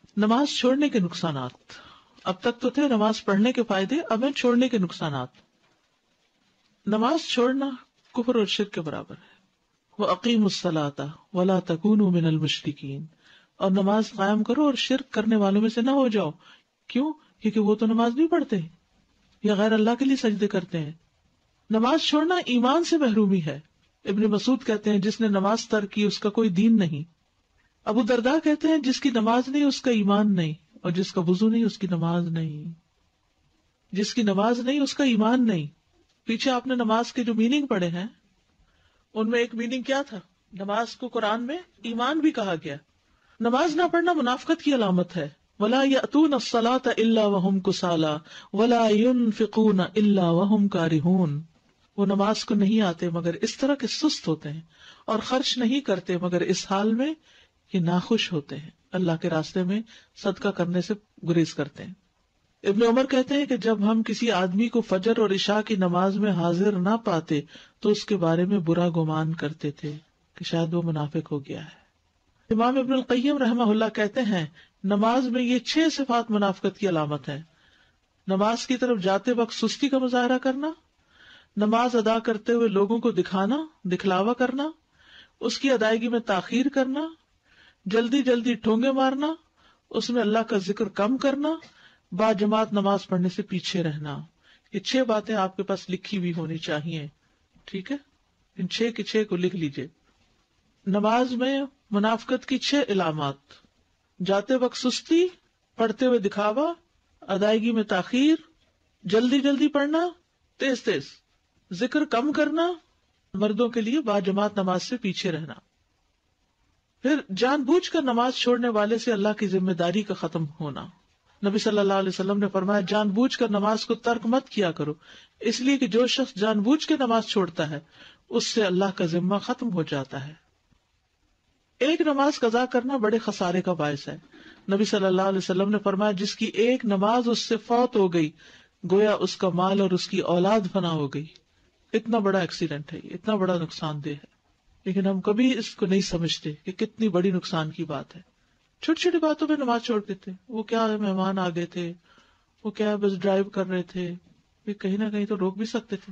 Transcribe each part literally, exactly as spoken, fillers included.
نماز چھوڑنے کے نقصانات. اب تک تو تھے نماز پڑھنے کے فائدے، اب ہیں چھوڑنے کے نقصانات. نماز چھوڑنا کفر اور شرک کے برابر ہے. وَأَقِيمُوا الصَّلَاةَ وَلَا تَكُونُوا مِنَ الْمُشْرِكِينَ، اور نماز قائم کرو اور شرک کرنے والوں میں سے نہ ہو جاؤ. کیوں؟ کیونکہ وہ تو نماز نہیں پڑھتے یا غیر اللہ کے لیے سجدے کرتے ہیں. نماز چھوڑنا ایمان سے محرومی ہے. ابن مسعود کہتے ہیں جس نے نماز ترک کی اس کا کوئی دین نہیں. ابو درداء کہتے ہیں جس کی نماز نہیں اس کا ایمان نہیں، اور جس کا وضو نہیں اس کی نماز نہیں. جس کی نماز نہیں اس کا ایمان نہیں. پیچھے آپ نے نماز کے جو میننگ پڑھے ہیں ان میں ایک میننگ کیا تھا؟ نماز کو قرآن میں ایمان بھی کہا گیا. نماز نہ پڑھنا منافقت کی علامت ہے. وَلَا يَأْتُونَ الصَّلَاةَ إِلَّا وَهُمْ كُسَالَىٰ وَلَا يُنْفِقُونَ إِلَّا وَهُمْ كَارِهُونَ، وہ نماز کو نہیں آتے مگر اس طرح کے سست ہوتے ہیں، اور خرچ نہیں کرتے مگر اس حال میں کہ ناخوش ہوتے ہیں، اللہ کے راستے میں صدقہ کرنے سے گریز کرتے ہیں. ابن عمر کہتے ہیں کہ جب ہم کسی آدمی کو فجر اور عشاء کی نماز میں حاضر نہ پاتے تو اس کے بارے میں برا گمان کرتے تھے کہ شاید وہ منافق ہو گیا ہے. امام ابن القیم رحمہ اللہ کہتے ہیں نماز میں یہ چھ صفات منافقت کی علامت ہے. نماز کی طرف جاتے وقت سستی کا مظاہرہ کرنا، نماز ادا کرتے ہوئے لوگوں کو دکھانا، دکھلاوا کرنا، اس کی ادائیگی میں تاخیر کرنا، جلدی جلدی ٹھونگے مارنا، اس میں اللہ کا ذکر کم کرنا، با جماعت نماز پڑھنے سے پیچھے رہنا. یہ چھ باتیں آپ کے پاس لکھی ہوئی ہونی چاہیے. ٹھیک ہے، ان چھ کے چھ کو لکھ لیجئے. نماز میں منافقت کی چھ علامات: جاتے وقت سستی، پڑھتے ہوئے دکھاوا، ادائیگی میں تاخیر، جلدی جلدی پڑھنا، تیز تیز، ذکر کم کرنا، مردوں کے لیے با جماعت نماز سے پیچھے رہنا. پھر جان بوجھ کر نماز چھوڑنے والے سے اللہ کی ذمہ داری کا ختم ہونا. نبی صلی اللہ علیہ وسلم نے فرمایا جان بوجھ کر نماز کو ترک مت کیا کرو، اس لیے کہ جو شخص جان بوجھ کے نماز چھوڑتا ہے اس سے اللہ کا ذمہ ختم ہو جاتا ہے. ایک نماز قضا کرنا بڑے خسارے کا باعث ہے. نبی صلی اللہ علیہ وسلم نے فرمایا جس کی ایک نماز اس سے فوت ہو گئی گویا اس کا مال اور اس کی اولاد فنا ہو گئی. اتنا بڑا ایکسیڈنٹ ہے، اتنا بڑا نقصان دہ ہے، لیکن ہم کبھی اس کو نہیں سمجھتے کہ کتنی بڑی نقصان کی بات ہے. چھوٹی چھوٹی باتوں پہ نماز چھوڑ دیتے. وہ کیا مہمان آ گئے تھے، وہ کیا بس ڈرائیو کر رہے تھے، یہ کہیں نہ کہیں تو روک بھی سکتے تھے.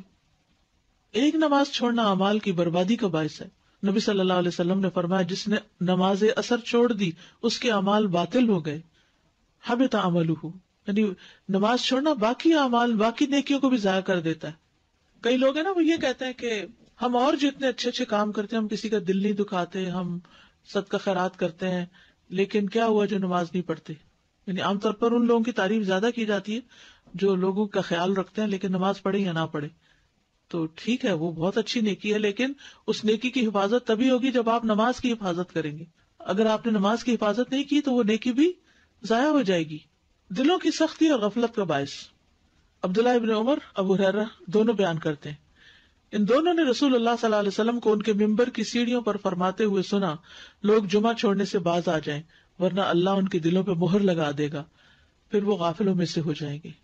ایک نماز چھوڑنا اعمال کی بربادی کا باعث ہے. نبی صلی اللہ علیہ وسلم نے فرمایا جس نے نماز اثر چھوڑ دی اس کے اعمال باطل ہو گئے. حبط عملہ، یعنی نماز چھوڑنا باقی اعمال، باقی نیکیوں کو بھی ضائع کر دیتا ہے. کئی لوگ ہیں نا وہ یہ کہتے ہیں کہ ہم اور جتنے اچھے اچھے کام کرتے ہیں، ہم کسی کا دل نہیں دکھاتے، ہم صدقہ خیرات کرتے ہیں، لیکن کیا ہوا جو نماز نہیں پڑھتے. یعنی عام طور پر ان لوگوں کی تعریف زیادہ کی جاتی ہے جو لوگوں کا خیال رکھتے ہیں لیکن نماز پڑھے یا نہ پڑھے. تو ٹھیک ہے، وہ بہت اچھی نیکی ہے، لیکن اس نیکی کی حفاظت تبھی ہوگی جب آپ نماز کی حفاظت کریں گے. اگر آپ نے نماز کی حفاظت نہیں کی تو وہ نیکی بھی ضائع ہو جائے گی. دلوں کی سختی اور غفلت کا باعث. عبداللہ ابن عمر، ابو ہریرہ دونوں بیان کرتے ہیں ان دونوں نے رسول اللہ صلی اللہ علیہ وسلم کو ان کے ممبر کی سیڑھیوں پر فرماتے ہوئے سنا لوگ جمعہ چھوڑنے سے باز آ جائیں ورنہ اللہ ان کے دلوں پہ مہر لگا دے گا، پھر وہ غافلوں میں سے ہو جائیں گے.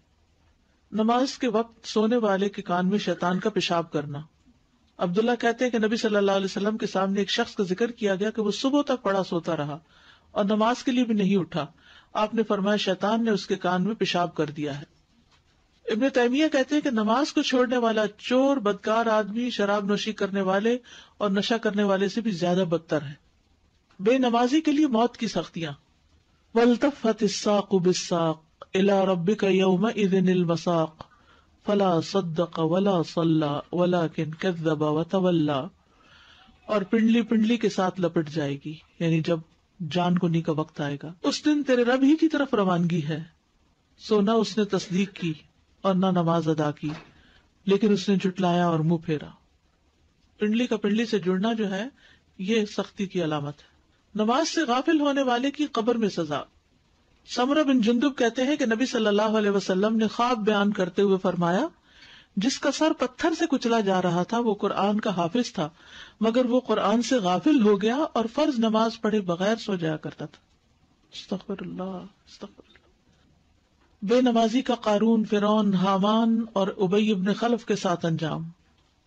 نماز کے وقت سونے والے کے کان میں شیطان کا پیشاب کرنا. عبداللہ کہتے ہیں کہ نبی صلی اللہ علیہ وسلم کے سامنے ایک شخص کا ذکر کیا گیا کہ وہ صبح تک پڑا سوتا رہا اور نماز کے لیے بھی نہیں اٹھا. آپ نے فرمایا شیطان نے اس کے کان میں پیشاب کر دیا ہے. ابن تیمیہ کہتے ہیں کہ نماز کو چھوڑنے والا چور، بدکار آدمی، شراب نوشی کرنے والے اور نشہ کرنے والے سے بھی زیادہ بدتر ہے. بے نمازی کے لیے موت کی سختیاں. وَالْتَفَّتِ السَّاقُ بِالسَّاقِ إِلَىٰ رَبِّكَ يَوْمَئِذٍ الْمَسَاقُ فَلَا صَدَّقَ وَلَا صَلَّىٰ وَلَٰكِنْ كَذَّبَ وَتَوَلَّىٰ. اور پنڈلی پنڈلی کے ساتھ لپٹ جائے گی، یعنی جب جان کنی کا وقت آئے گا. اس دن تیرے رب ہی کی طرف روانگی ہے، سو نہ اس نے تصدیق کی اور نہ نماز ادا کی، لیکن اس نے جھٹلایا اور منہ پھیرا. پنڈلی کا پنڈلی سے جڑنا جو ہے یہ سختی کی علامت ہے. نماز سے غافل ہونے والے کی قبر میں سزا. سمرہ بن جندب کہتے ہیں کہ نبی صلی اللہ علیہ وسلم نے خواب بیان کرتے ہوئے فرمایا جس کا سر پتھر سے کچلا جا رہا تھا وہ قرآن کا حافظ تھا مگر وہ قرآن سے غافل ہو گیا اور فرض نماز پڑھے بغیر سو جایا کرتا تھا. استغفر اللہ استغفر اللہ. بے نمازی کا قارون، فرعون، حامان اور ابی ابن خلف کے ساتھ انجام.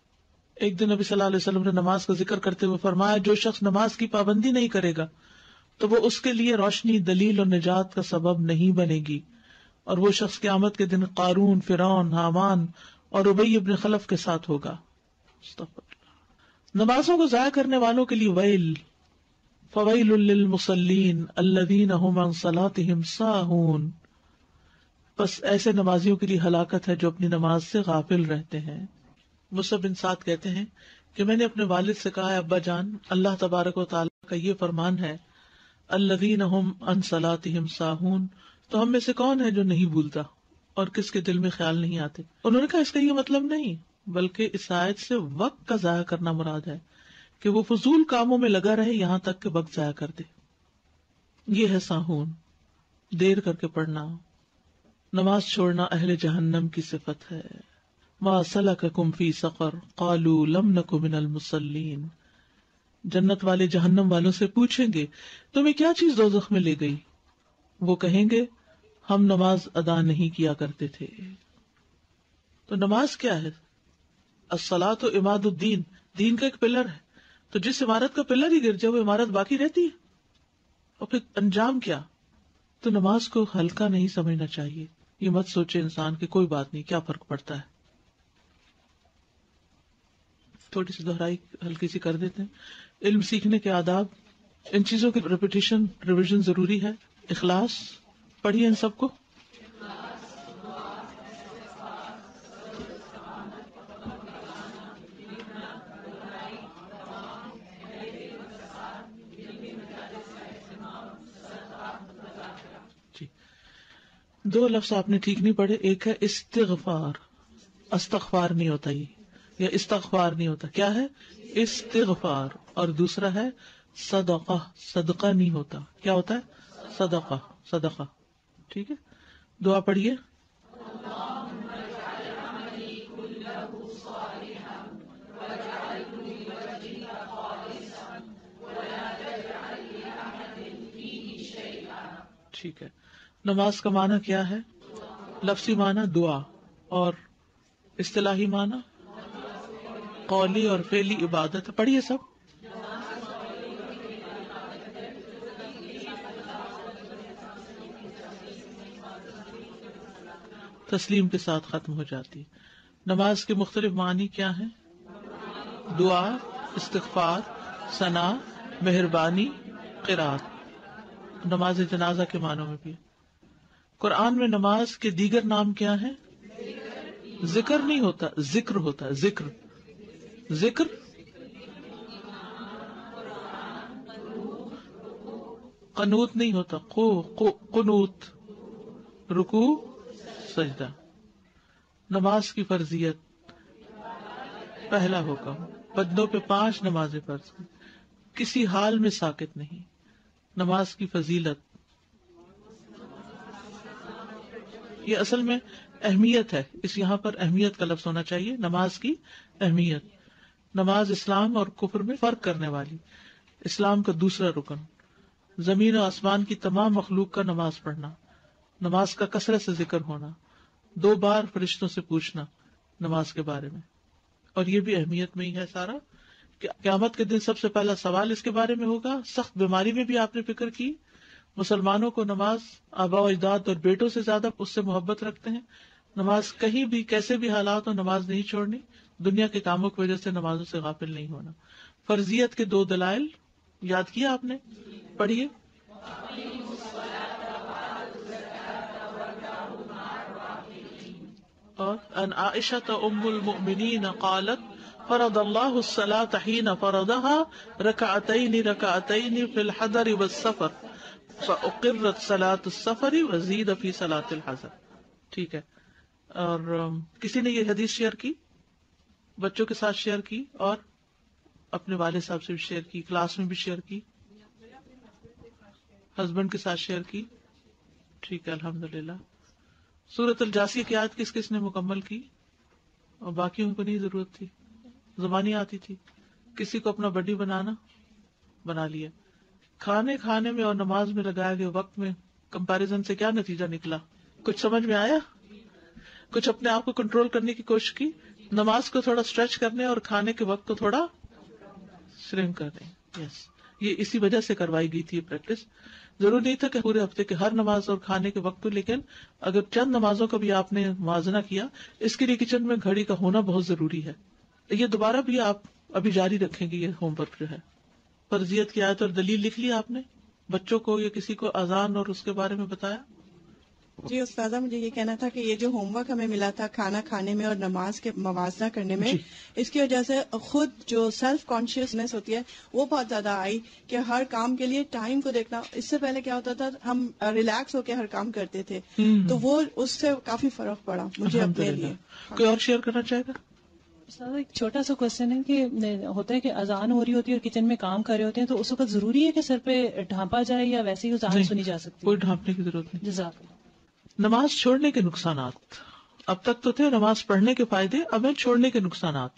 ایک دن نبی صلی اللہ علیہ وسلم نے نماز کا ذکر کرتے ہوئے فرمایا جو شخص نماز کی پابندی نہیں کرے گا تو وہ اس کے لیے روشنی، دلیل اور نجات کا سبب نہیں بنے گی، اور وہ شخص قیامت کے دن قارون، فرعون، حامان اور ابی ابن خلف کے ساتھ ہوگا۔ نمازوں کو ضائع کرنے والوں کے لیے ویل، فویل للمصلین الذین هم عن صلاتهم ساہون، بس ایسے نمازیوں کے لیے ہلاکت ہے جو اپنی نماز سے غافل رہتے ہیں۔ مصعب بن سعد کہتے ہیں کہ میں نے اپنے والد سے کہا ہے ابا جان، اللہ تبارک و تعالیٰ کا یہ فرمان ہے الذین هم عن صلاتهم ساہون، تو ہم میں سے کون ہے جو نہیں بھولتا اور کس کے دل میں خیال نہیں آتے؟ انہوں نے کہا اس کا یہ مطلب نہیں، بلکہ اس آیت سے وقت کا ضائع کرنا مراد ہے کہ وہ فضول کاموں میں لگا رہے یہاں تک کہ وقت ضائع کر دے۔ یہ ہے ساہون، دیر کر کے پڑھنا، نماز چھوڑنا اہل جہنم کی صفت ہے۔ ما سلککم فی سقر قالوا لم نک من المصلین، جنت والے جہنم والوں سے پوچھیں گے تمہیں کیا چیز دوزخ میں لے گئی؟ وہ کہیں گے ہم نماز ادا نہیں کیا کرتے تھے۔ تو نماز کیا ہے؟ الصلاۃ عماد الدین، دین کا ایک پلر ہے، تو جس عمارت کا پلر ہی گر جائے وہ عمارت باقی رہتی ہے، اور پھر انجام کیا؟ تو نماز کو ہلکا نہیں سمجھنا چاہیے، یہ مت سوچے انسان کہ کوئی بات نہیں، کیا فرق پڑتا ہے۔ تھوڑی سی دہرائی ہلکی سی کر دیتے ہیں۔ علم سیکھنے کے آداب، ان چیزوں کی ریپیٹیشن، ریویژن ضروری ہے۔ اخلاص پڑھیے ان سب کو۔ جی، دو لفظ آپ نے ٹھیک نہیں پڑھے، ایک ہے استغفار، استغفار نہیں ہوتا یہ، یا استغفار نہیں ہوتا، کیا ہے؟ استغفار، اور دوسرا ہے صدقہ، صدقہ نہیں ہوتا، کیا ہوتا ہے؟ صدقہ، صدقہ، ٹھیک ہے؟ دعا پڑھیے۔ ٹھیک ہے، نماز کا معنی کیا ہے؟ لفظی معنی دعا، اور اصطلاحی معنی قولی اور فعلی عبادت۔ پڑھیے سب۔ تسلیم کے ساتھ ختم ہو جاتی۔ نماز کے مختلف معنی کیا ہیں؟ دعا، استغفار، ثنا، مہربانی، قرات۔ نماز جنازہ کے معنوں میں بھی۔ قرآن میں نماز کے دیگر نام کیا ہیں؟ ذکر نہیں ہوتا، ذکر ہوتا، ذکر، ذکر، قنوت نہیں ہوتا، قو قو قنوت، رکوع، سجدہ۔ نماز کی فرضیت، پہلا حکم، بندوں پہ پانچ نمازیں فرض ہیں، کسی حال میں ساکت نہیں۔ نماز کی فضیلت، یہ اصل میں اہمیت ہے، اس یہاں پر اہمیت کا لفظ ہونا چاہیے۔ نماز کی اہمیت، نماز اسلام اور کفر میں فرق کرنے والی، اسلام کا دوسرا رکن، زمین و آسمان کی تمام مخلوق کا نماز پڑھنا، نماز کا کثرت سے ذکر ہونا، دو بار فرشتوں سے پوچھنا نماز کے بارے میں، اور یہ بھی اہمیت میں ہی ہے سارا کہ قیامت کے دن سب سے پہلا سوال اس کے بارے میں ہوگا۔ سخت بیماری میں بھی آپ نے فکر کی، مسلمانوں کو نماز آبا و اجداد اور بیٹوں سے زیادہ اس سے محبت رکھتے ہیں۔ نماز کہیں بھی کیسے بھی حالات ہو نماز نہیں چھوڑنی، دنیا کے کاموں کی وجہ سے نمازوں سے غافل نہیں ہونا۔ فرضیت کے دو دلائل یاد کیا آپ نے، پڑھیے۔ اور ان عائشہ ام المؤمنین قالت فرض اللہ الصلاة حین فرضها رکعتین رکعتین فی الحضر والسفر فاقرت صلاة السفر وزید فی صلاة الحضر۔ ٹھیک ہے، اور کسی نے یہ حدیث شیئر کی، بچوں کے ساتھ شیئر کی، اور اپنے والد صاحب سے بھی شیئر کی، کلاس میں بھی شیئر کی، ہسبینڈ کے ساتھ شیئر کی۔ ٹھیک ہے، الحمدللہ۔ سورۃ الجاثیہ کی آیت کس کس نے مکمل کی؟ اور باقیوں کو نہیں ضرورت تھی، زبانی آتی تھی، کسی کو اپنا بڈی بنانا بنا لیا۔ کھانے کھانے میں اور نماز میں لگائے گئے وقت میں کمپیریزن سے کیا نتیجہ نکلا؟ کچھ سمجھ میں آیا؟ کچھ اپنے آپ کو کنٹرول کرنے کی کوشش کی، نماز کو تھوڑا اسٹریچ کرنے اور کھانے کے وقت کو تھوڑا شرنک کرنے۔ یس، یہ اسی وجہ سے کروائی گئی تھی یہ پریکٹس. ضرور نہیں تھا کہ پورے ہفتے کے ہر نماز اور کھانے کے وقت، لیکن اگر چند نمازوں کا بھی آپ نے موازنہ کیا، اس کے لیے کچن میں گھڑی کا ہونا بہت ضروری ہے. یہ دوبارہ بھی آپ ابھی جاری رکھیں گے. یہ ہوم ورک جو ہے فرضیت کی آیت اور دلیل لکھ لی آپ نے بچوں کو یا کسی کو اذان اور اس کے بارے میں بتایا؟ جی استاذہ، مجھے یہ کہنا تھا کہ یہ جو ہوم ورک ہمیں ملا تھا کھانا کھانے میں اور نماز کے موازنہ کرنے میں، جی. اس کی وجہ سے خود جو سیلف کانشیسنیس ہوتی ہے وہ بہت زیادہ آئی کہ ہر کام کے لیے ٹائم کو دیکھنا. اس سے پہلے کیا ہوتا تھا، ہم ریلیکس ہو کے ہر کام کرتے تھے، تو وہ اس سے کافی فرق پڑا مجھے اپنے لیے. کوئی اور شیئر کرنا چاہے گا؟ سر ایک چھوٹا سا کوشچن ہے کہ ہوتا ہے کہ اذان ہو رہی ہوتی ہے اور کچن میں کام کر رہے ہوتے ہیں، تو اس وقت ضروری ہے کہ سر پہ ڈھانپا جائے یا ویسے ہی اذان سنی جا سکتی ہے؟ کوئی ڈھانپنے کی ضرورت نہیں. جزاک اللہ. نماز چھوڑنے کے نقصانات. اب تک تو تھے نماز پڑھنے کے فائدے، اب ہیں چھوڑنے کے نقصانات.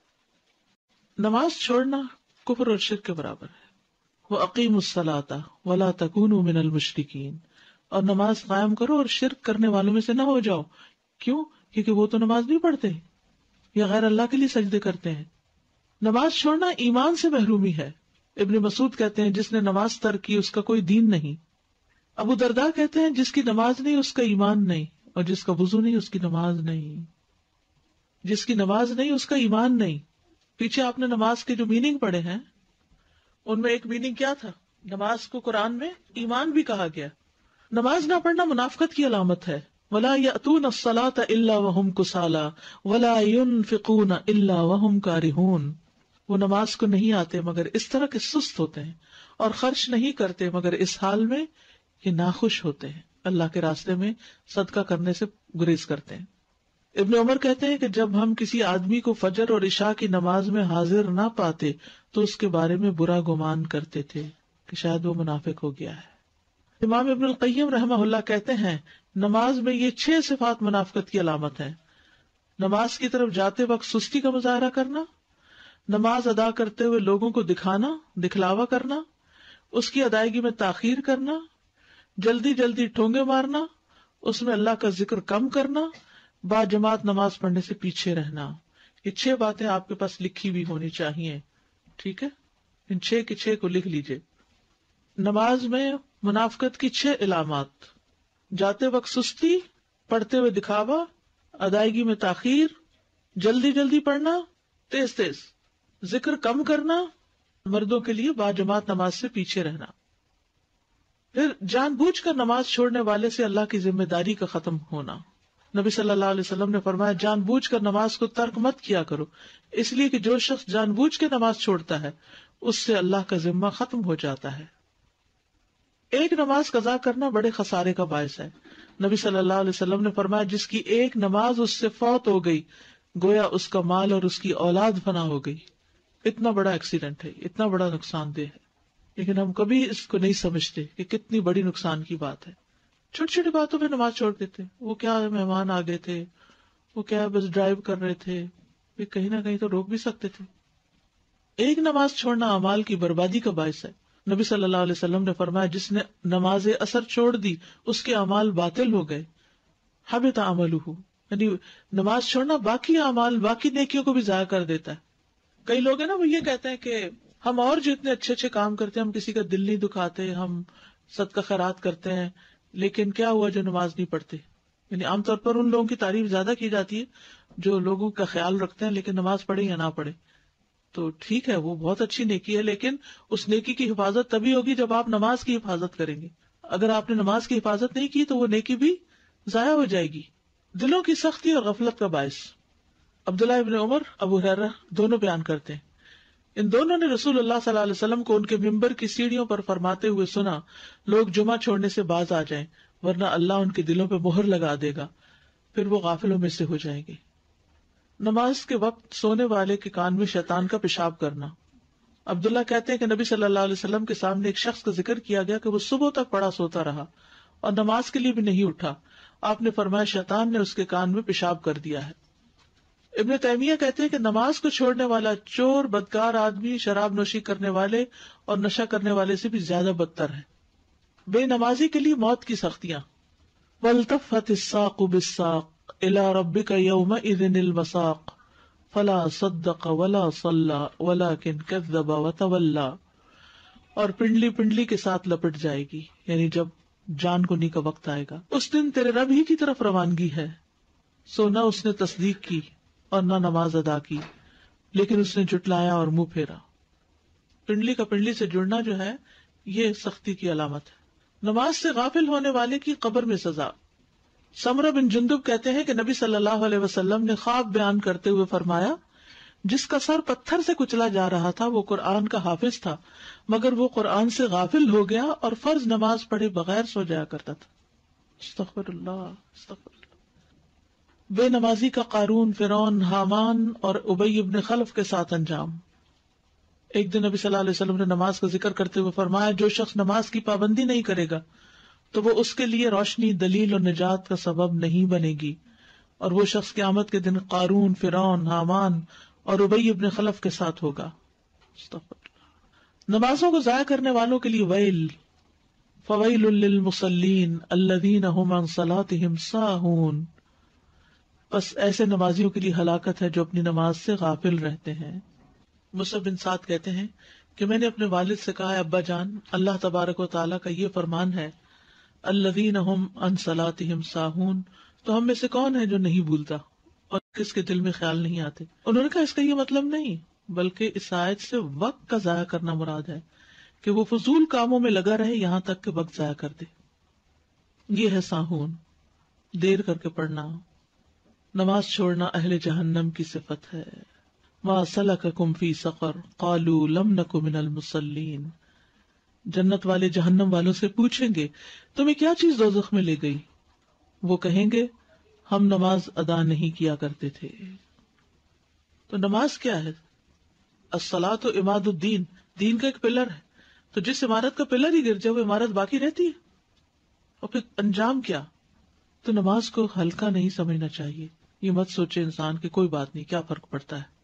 نماز چھوڑنا کفر اور شرک کے برابر ہے. وَأَقِیمُوا الصَّلَاةَ وَلَا تَكُونُوا مِنَ الْمُشْرِکِينَ. اور نماز قائم کرو اور شرک کرنے والوں میں سے نہ ہو جاؤ. کیوں؟ کیونکہ وہ تو نماز نہیں پڑھتے یا غیر اللہ کے لیے سجدے کرتے ہیں. نماز چھوڑنا ایمان سے محرومی ہے. ابن مسعود کہتے ہیں جس نے نماز ترک کی اس کا کوئی دین نہیں. ابو درداء کہتے ہیں جس کی نماز نہیں اس کا ایمان نہیں، اور جس کا وضو نہیں اس کی نماز نہیں. جس کی نماز نہیں اس کا ایمان نہیں. پیچھے آپ نے نماز کے جو میننگ پڑھے ہیں ان میں ایک میننگ کیا تھا؟ نماز کو قرآن میں ایمان بھی کہا گیا. نماز نہ پڑھنا منافقت کی علامت ہے. وَلَا يَأْتُونَ الصَّلَاةَ إِلَّا وَهُمْ كُسَالَىٰ وَلَا يُنْفِقُونَ إِلَّا وَهُمْ كَارِهُونَ. وہ نماز کو نہیں آتے مگر اس طرح کے سست ہوتے ہیں، اور خرچ نہیں کرتے مگر اس حال میں کہ ناخوش ہوتے ہیں، اللہ کے راستے میں صدقہ کرنے سے گریز کرتے ہیں. ابن عمر کہتے ہیں کہ جب ہم کسی آدمی کو فجر اور عشاء کی نماز میں حاضر نہ پاتے تو اس کے بارے میں برا گمان کرتے تھے کہ شاید وہ منافق ہو گیا ہے. امام ابن القیم رحمہ اللہ کہتے ہیں نماز میں یہ چھ صفات منافقت کی علامت ہیں. نماز کی طرف جاتے وقت سستی کا مظاہرہ کرنا، نماز ادا کرتے ہوئے لوگوں کو دکھانا، دکھلاوا کرنا، اس کی ادائیگی میں تاخیر کرنا، جلدی جلدی ٹھونگے مارنا، اس میں اللہ کا ذکر کم کرنا، با جماعت نماز پڑھنے سے پیچھے رہنا. یہ چھ باتیں آپ کے پاس لکھی بھی ہونی چاہیے. ٹھیک ہے، ان چھ کے چھ کو لکھ لیجئے. نماز میں منافقت کی چھ علامات: جاتے وقت سستی، پڑھتے ہوئے دکھاوا، ادائیگی میں تاخیر، جلدی جلدی پڑھنا، تیز تیز، ذکر کم کرنا، مردوں کے لیے با جماعت نماز سے پیچھے رہنا. پھر جان بوجھ کر نماز چھوڑنے والے سے اللہ کی ذمہ داری کا ختم ہونا. نبی صلی اللہ علیہ وسلم نے فرمایا جان بوجھ کر نماز کو ترک مت کیا کرو، اس لیے کہ جو شخص جان بوجھ کے نماز چھوڑتا ہے اس سے اللہ کا ذمہ ختم ہو جاتا ہے. ایک نماز قضا کرنا بڑے خسارے کا باعث ہے. نبی صلی اللہ علیہ وسلم نے فرمایا جس کی ایک نماز اس سے فوت ہو گئی گویا اس کا مال اور اس کی اولاد فنا ہو گئی. اتنا بڑا ایکسیڈنٹ ہے، اتنا بڑا نقصان دہ ہے، لیکن ہم کبھی اس کو نہیں سمجھتے کہ کتنی بڑی نقصان کی بات ہے. چھوٹی چھوٹی باتوں پہ نماز چھوڑ دیتے. وہ کیا مہمان آ گئے تھے، وہ کیا بس ڈرائیو کر رہے تھے، کہیں نہ کہیں تو روک بھی سکتے تھے. ایک نماز چھوڑنا اعمال کی بربادی کا باعث ہے. نبی صلی اللہ علیہ وسلم نے فرمایا جس نے نماز اثر چھوڑ دی اس کے اعمال باطل ہو گئے. حبط عملہ، یعنی نماز چھوڑنا باقی اعمال، باقی نیکیوں کو بھی ضائع کر دیتا ہے. کئی لوگ ہیں نا وہ یہ کہتے ہیں کہ ہم اور جو اتنے اچھے اچھے کام کرتے ہیں، ہم کسی کا دل نہیں دکھاتے، ہم صدقہ خیرات کرتے ہیں، لیکن کیا ہوا جو نماز نہیں پڑھتے. یعنی عام طور پر ان لوگوں کی تعریف زیادہ کی جاتی ہے جو لوگوں کا خیال رکھتے ہیں لیکن نماز پڑھے یا نہ پڑھے. تو ٹھیک ہے، وہ بہت اچھی نیکی ہے، لیکن اس نیکی کی حفاظت تبھی ہوگی جب آپ نماز کی حفاظت کریں گے. اگر آپ نے نماز کی حفاظت نہیں کی تو وہ نیکی بھی ضائع ہو جائے گی. دلوں کی سختی اور غفلت کا باعث. عبداللہ ابن عمر، ابو ہریرہ دونوں بیان کرتے ہیں ان دونوں نے رسول اللہ صلی اللہ علیہ وسلم کو ان کے ممبر کی سیڑھیوں پر فرماتے ہوئے سنا لوگ جمعہ چھوڑنے سے باز آ جائیں ورنہ اللہ ان کے دلوں پہ مہر لگا دے گا، پھر وہ غافلوں میں سے ہو جائیں گے. نماز کے وقت سونے والے کے کان میں شیطان کا پیشاب کرنا. عبداللہ کہتے ہیں کہ نبی صلی اللہ علیہ وسلم کے سامنے ایک شخص کا ذکر کیا گیا کہ وہ صبح تک پڑا سوتا رہا اور نماز کے لیے بھی نہیں اٹھا. آپ نے فرمایا شیطان نے اس کے کان میں پیشاب کر دیا ہے. ابن تیمیہ کہتے ہیں کہ نماز کو چھوڑنے والا چور، بدکار آدمی، شراب نوشی کرنے والے اور نشہ کرنے والے سے بھی زیادہ بدتر ہے. بے نمازی کے لیے موت کی سختیاں. وَالْتَفَّتِ السَّاقُ بِالسَّاقِ إِلَىٰ رَبِّكَ يَوْمَئِذٍ الْمَسَاقُ فَلَا صَدَّقَ وَلَا صَلَّىٰ وَلَٰكِنْ كَذَّبَ وَتَوَلَّىٰ. اور پنڈلی پنڈلی کے ساتھ لپٹ جائے گی، یعنی جب جان کنی کا وقت آئے گا۔ اس دن تیرے رب ہی کی طرف روانگی ہے، سو نہ اس نے تصدیق کی اور نہ نماز ادا کی، لیکن اس نے جھٹلایا اور منہ پھیرا۔ پنڈلی کا پنڈلی سے جڑنا جو ہے یہ سختی کی علامت ہے۔ نماز سے غافل ہونے والے کی قبر میں سزا۔ سمرہ بن جندب کہتے ہیں کہ نبی صلی اللہ علیہ وسلم نے خواب بیان کرتے ہوئے فرمایا، جس کا سر پتھر سے کچلا جا رہا تھا وہ قرآن کا حافظ تھا، مگر وہ قرآن سے غافل ہو گیا اور فرض نماز پڑھے بغیر سو جایا کرتا تھا۔ استغفر اللہ استغفر اللہ۔ بے نمازی کا قارون، فرعون، حامان اور ابی ابن خلف کے ساتھ انجام۔ ایک دن نبی صلی اللہ علیہ وسلم نے نماز کا ذکر کرتے ہوئے فرمایا، جو شخص نماز کی پابندی نہیں کرے گا تو وہ اس کے لیے روشنی، دلیل اور نجات کا سبب نہیں بنے گی، اور وہ شخص قیامت کے دن قارون، فرعون، حامان اور ابی ابن خلف کے ساتھ ہوگا۔ نمازوں کو ضائع کرنے والوں کے لیے ویل، فویل للمصلین الذین هم عن صلاتهم ساہون۔ بس ایسے نمازیوں کے لیے ہلاکت ہے جو اپنی نماز سے غافل رہتے ہیں۔ مصعب بن سعد کہتے ہیں کہ میں نے اپنے والد سے کہا، ابا جان، اللہ تبارک و تعالیٰ کا یہ فرمان ہے، الذین هم عن صلاتهم ساہون، تو ہم میں سے کون ہے جو نہیں بھولتا اور کس کے دل میں خیال نہیں آتے؟ انہوں نے کہا اس کا یہ مطلب نہیں، بلکہ اس آیت سے وقت کا ضائع کرنا مراد ہے کہ وہ فضول کاموں میں لگا رہے یہاں تک کہ وقت ضائع کر دے۔ یہ ہے ساہون، دیر کر کے پڑھنا۔ نماز چھوڑنا اہل جہنم کی صفت ہے۔ ما سلککم فی سقر قالوا لم نک من المصلین۔ جنت والے جہنم والوں سے پوچھیں گے، تمہیں کیا چیز دوزخ میں لے گئی؟ وہ کہیں گے، ہم نماز ادا نہیں کیا کرتے تھے۔ تو نماز کیا ہے؟ الصلاۃ عماد الدین، دین کا ایک پلر ہے۔ تو جس عمارت کا پلر ہی گر جائے وہ عمارت باقی رہتی ہے؟ اور پھر انجام کیا؟ تو نماز کو ہلکا نہیں سمجھنا چاہیے۔ یہ مت سوچے انسان کہ کوئی بات نہیں، کیا فرق پڑتا ہے۔